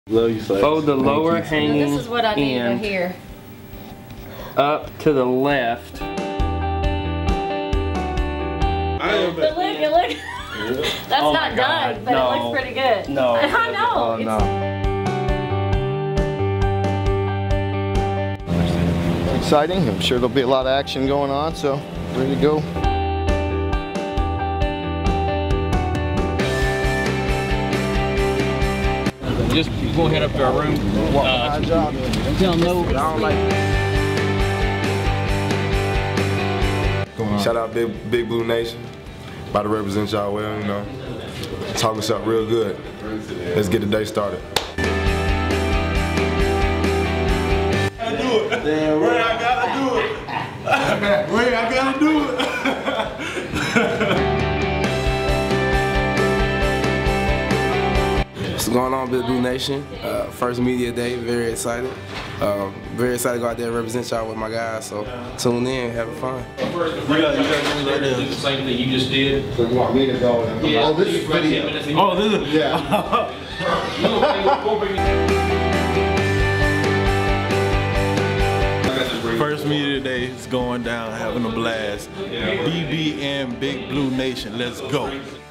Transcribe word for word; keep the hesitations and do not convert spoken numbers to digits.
Love you, Fold the lower hanging This is what I need to end hear. up to the left. But look, it look. That's Oh not God, done, but no. it looks pretty good. No. I know. Oh it's, no. Exciting. I'm sure there'll be a lot of action going on, so ready to go. Just go ahead up to our room. Uh, tell them no. I don't like. Shout out Big Big Blue Nation. About to represent y'all well, you know. Talk us up real good. Let's get the day started. I do it. Ray, I gotta do it. Ray, I gotta do it. What's going on, Big Blue Nation? Uh, first media day, very excited. Um, very excited to go out there and represent y'all with my guys, so tune in, have fun. You got, you got to do the same thing you just did. So you want me to go? Yeah. Oh, this is video. Oh, this is? Yeah. First media day is going down, having a blast. B B and Big Blue Nation, let's go.